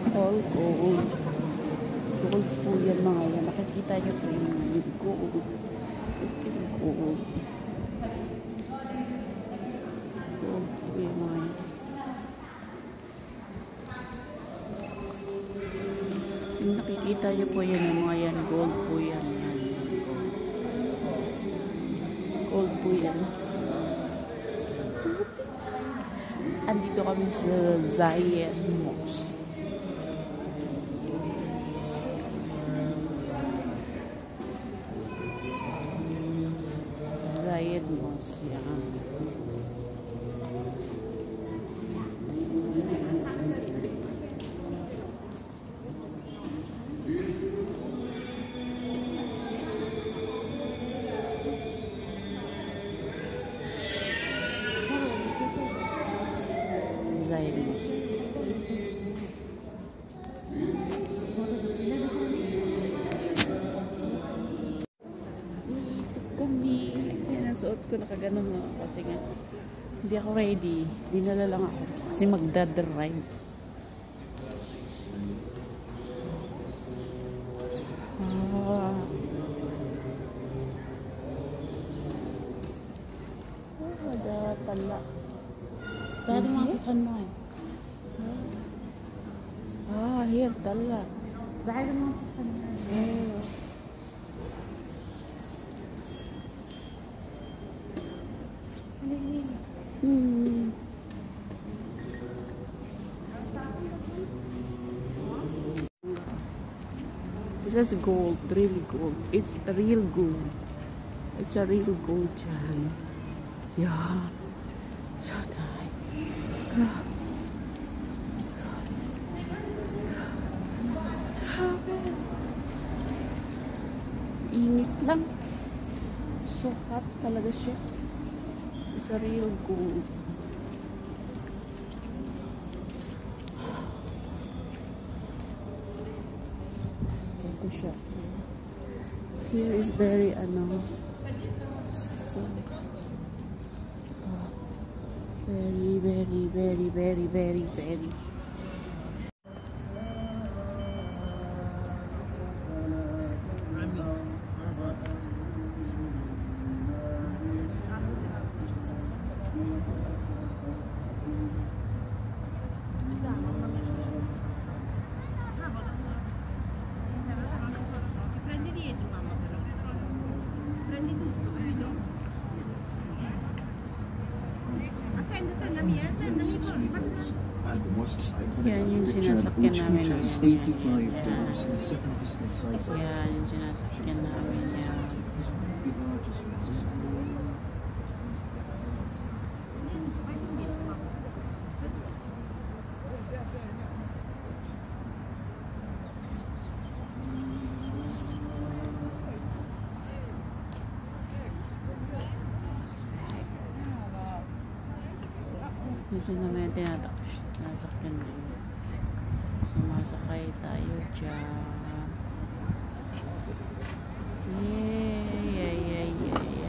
All gold. Gold po yan mga yan. Nakikita nyo po yung gold. This is gold. Gold po yan mga yan. Yung nakikita nyo po yan mga yan. Gold po yan. Gold po yan. Andito kami sa Zayed mosques. Zayed mosques yan. Zayed mosques. Suot ko nakaganon na kasi nga hindi ako ready, dinala lang ako kasi magdadrive. Ada tala tadi maafkan mo here tala tadi maafkan This is gold, really gold. It's a real gold. It's a real gold, Jan. Yeah. So nice. Init lang. So hot talaga siya. It's a real gold. Here is very so very And the mosques yan yung sinasakyan namin. $85 in 7 business sizes. Yan yung sinasakyan namin yan. Gusto naman yung tinasakyan namin. Sumasakay tayo dyan. Yeah.